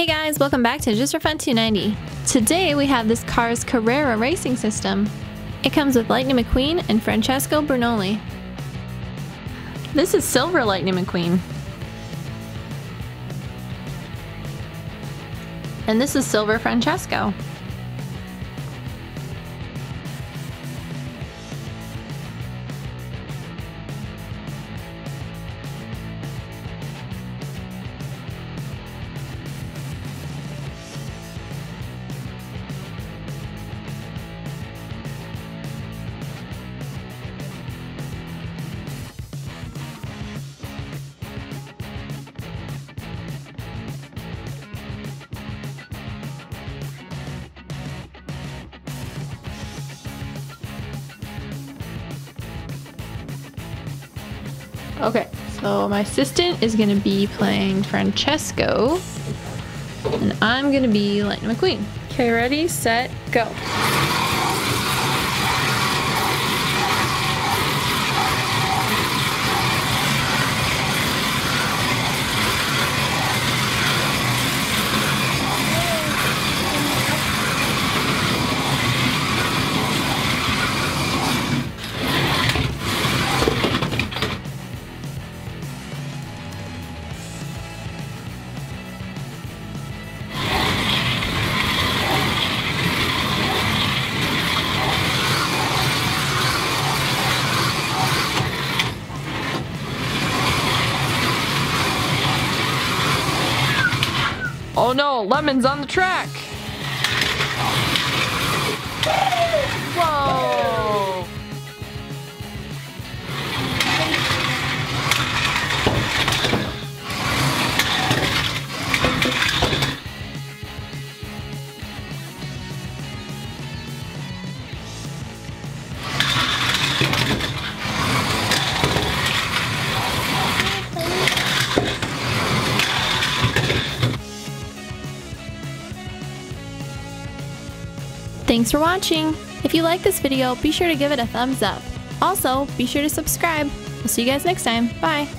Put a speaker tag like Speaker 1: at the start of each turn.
Speaker 1: guys, welcome back to Just for Fun 290. Today we have this car's Carrera racing system. It comes with Lightning McQueen and Francesco Bernoulli. This is Silver Lightning McQueen. And this is Silver Francesco. Okay, so my assistant is going to be playing Francesco, and I'm going to be Lightning McQueen. Okay, ready, set, go. Oh no, Lemon's on the track! Whoa! Thanks for watching! If you like this video, be sure to give it a thumbs up. Also, be sure to subscribe. We'll see you guys next time. Bye!